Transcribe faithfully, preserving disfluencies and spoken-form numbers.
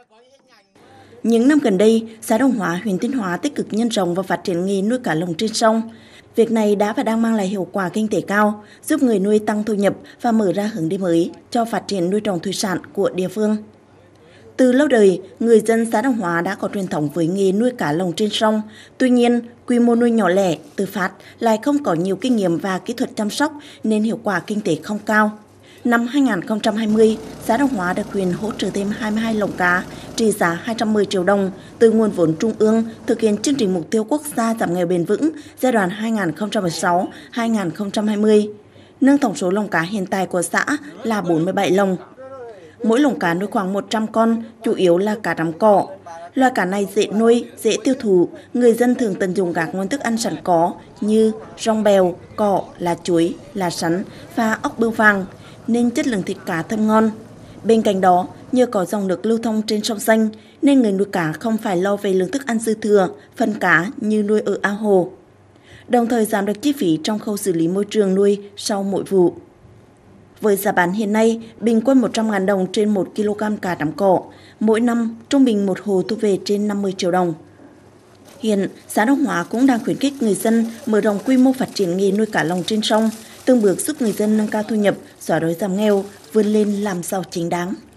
Những năm gần đây, xã Đông Hóa, huyện Tuyên Hóa tích cực nhân rộng và phát triển nghề nuôi cá lồng trên sông. Việc này đã và đang mang lại hiệu quả kinh tế cao, giúp người nuôi tăng thu nhập và mở ra hướng đi mới cho phát triển nuôi trồng thủy sản của địa phương. Từ lâu đời, người dân xã Đông Hóa đã có truyền thống với nghề nuôi cá lồng trên sông. Tuy nhiên, quy mô nuôi nhỏ lẻ, tự phát lại không có nhiều kinh nghiệm và kỹ thuật chăm sóc nên hiệu quả kinh tế không cao. Năm hai nghìn không trăm hai mươi, xã Đông Hóa được huyện hỗ trợ thêm hai mươi hai lồng cá trị giá hai trăm mười triệu đồng từ nguồn vốn trung ương thực hiện chương trình mục tiêu quốc gia giảm nghèo bền vững giai đoạn hai nghìn không trăm mười sáu đến hai nghìn không trăm hai mươi. Nâng tổng số lồng cá hiện tại của xã là bốn mươi bảy lồng. Mỗi lồng cá nuôi khoảng một trăm con, chủ yếu là cá rắm cỏ. Loài cá này dễ nuôi, dễ tiêu thụ, người dân thường tận dụng các nguồn thức ăn sẵn có như rong bèo, cỏ, lá chuối, lá sắn và ốc bươu vàng, nên chất lượng thịt cá thơm ngon. Bên cạnh đó, nhờ có dòng nước lưu thông trên sông Danh, nên người nuôi cá không phải lo về lượng thức ăn dư thừa, phân cá như nuôi ở ao hồ. Đồng thời giảm được chi phí trong khâu xử lý môi trường nuôi sau mỗi vụ. Với giá bán hiện nay, bình quân một trăm nghìn đồng trên một ki lô gam cá rắm cỏ, mỗi năm trung bình một hộ thu về trên năm mươi triệu đồng. Hiện, xã Đông Hóa cũng đang khuyến khích người dân mở rộng quy mô phát triển nghề nuôi cá lồng trên sông, từng bước giúp người dân nâng cao thu nhập, xóa đói giảm nghèo, vươn lên làm giàu chính đáng.